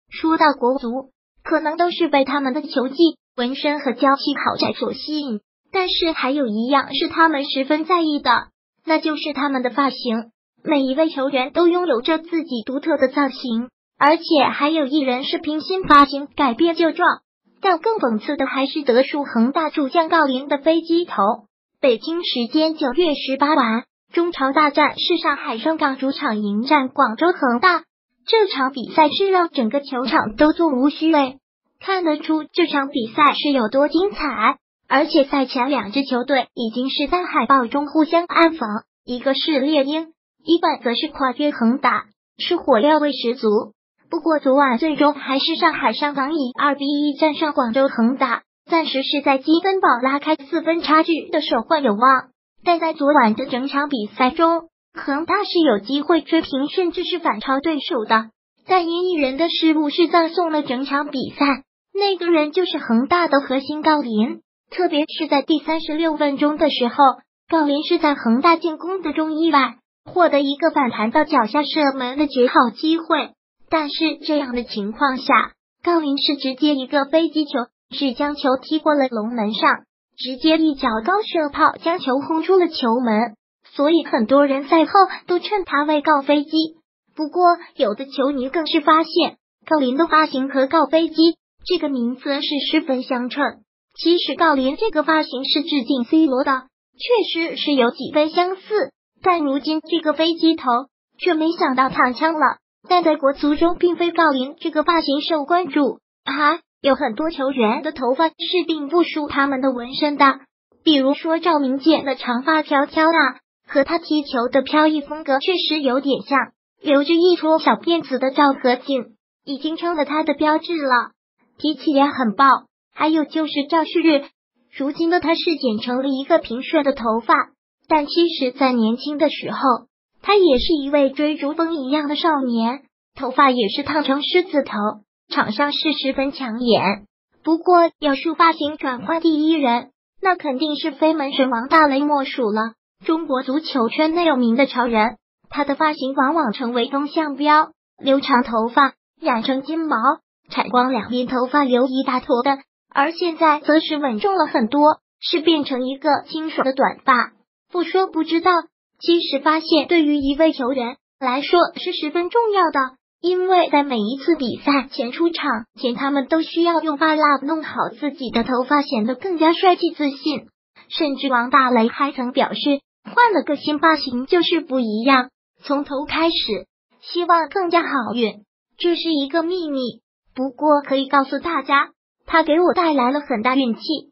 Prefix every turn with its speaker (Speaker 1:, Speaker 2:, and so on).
Speaker 1: 说到国足，可能都是被他们的球技、纹身和娇气豪宅所吸引，但是还有一样是他们十分在意的，那就是他们的发型。每一位球员都拥有着自己独特的造型，而且还有一人是凭新发型改变旧状。但更讽刺的还是德属恒大主将郜林的飞机头。北京时间9月18晚，中超大战是上海上港主场迎战广州恒大。这场比赛是让整个球场都座无虚位，看得出这场比赛是有多精彩。而且赛前两支球队已经是在海报中互相暗讽，一个是猎鹰，一个则是跨越恒大，是火药味十足。不过昨晚最终还是上海上港以2-1战胜广州恒大，暂时是在积分榜拉开4分差距的首冠有望。但在昨晚的整场比赛中，恒大是有机会追平甚至是反超对手的，但因一人的失误是葬送了整场比赛，那个人就是恒大的核心郜林。特别是在第36分钟的时候，郜林是在恒大进攻的中意外获得一个反弹到脚下射门的绝好机会，但是这样的情况下，郜林是直接一个飞机球，是将球踢过了龙门上，直接一脚高射炮将球轰出了球门，所以很多人赛后都称他为郜飞机。不过有的球迷更是发现，郜林的发型和郜飞机这个名字是十分相称。其实郜林这个发型是致敬 C 罗的，确实是有几分相似，但如今这个飞机头却没想到躺枪了。但在国足中并非郜林这个发型受关注，还有很多球员的头发是并不输他们的纹身的，比如说赵明剑的长发飘飘的，和他踢球的飘逸风格确实有点像，留着一撮小辫子的赵和敬已经成了他的标志了，脾气也很暴。还有就是赵旭日，如今的他是剪成了一个平顺的头发，但其实在年轻的时候，他也是一位追逐风一样的少年，头发也是烫成狮子头，场上是十分抢眼。不过要说发型转换第一人，那肯定是非门神王大雷莫属了。中国足球圈内有名的潮人，他的发型往往成为风向标，留长头发染成金毛，采光两边头发留一大坨的，而现在则是稳重了很多，是变成一个清爽的短发。不说不知道，其实发现对于一位球员来说是十分重要的，因为在每一次比赛前出场前，他们都需要用发蜡弄好自己的头发，显得更加帅气自信。甚至王大雷还曾表示，换了个新发型就是不一样，从头开始，希望更加好运。这是一个秘密，不过可以告诉大家，他给我带来了很大运气。